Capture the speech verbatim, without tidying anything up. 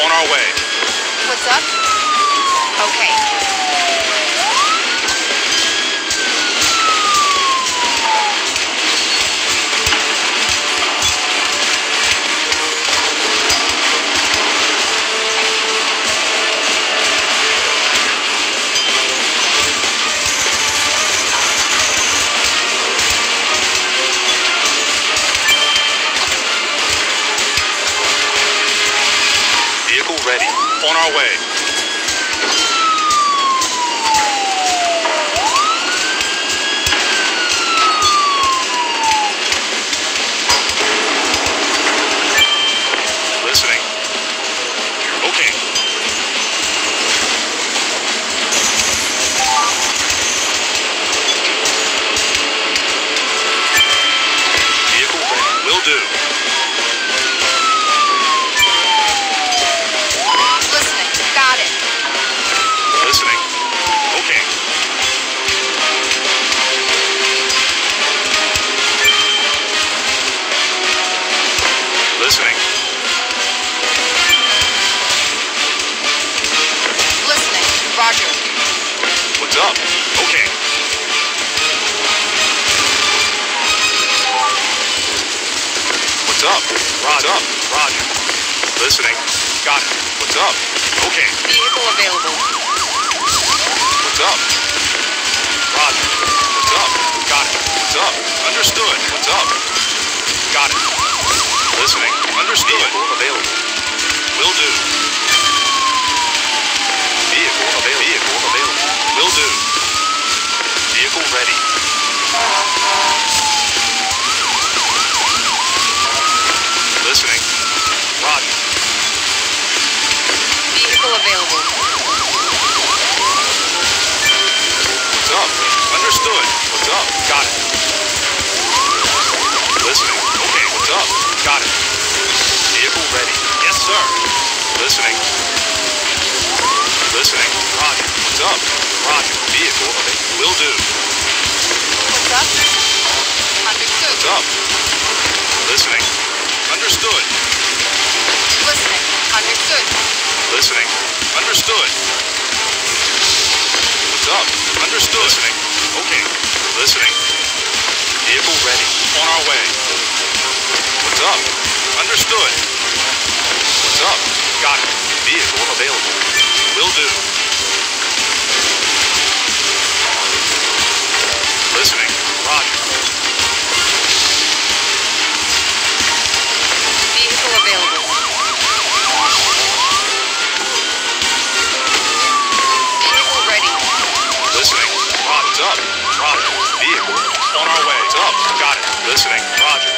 On our way. What's up? Okay. Vehicle ready. On our way. Listening. Okay. Vehicle ready. Will do. Listening. Got it. Listening. Okay. Listening. Listening. Roger. What's up? Okay. What's up? Rod up. Roger. Listening. Got it. What's up? Okay. Vehicle available. What's up? Roger. What's up? Got it. What's up? Understood. What's up? Got it. Listening. Understood. Vehicle available. Will do. Vehicle available. Vehicle available. Will do. Vehicle ready. Listening. Roger. Vehicle available. What's up? Understood. What's up? Got it. Listening. Okay. What's up? Got it. Vehicle ready. Yes, sir. Listening. Listening. Roger. What's up? Roger. Vehicle available. Will do. What's up? Understood. What's up? Listening. Understood. Listening. Understood. Listening. Understood. What's up? Understood. Listening. Okay. Listening. Vehicle ready. On our way. What's up? Understood. What's up? Got it. Vehicle available. Will do. Listening. Roger. Vehicle available. Vehicle ready. Listening. Roger. What's up? Roger. Vehicle. On our way. What's up? Got it. Listening. Roger.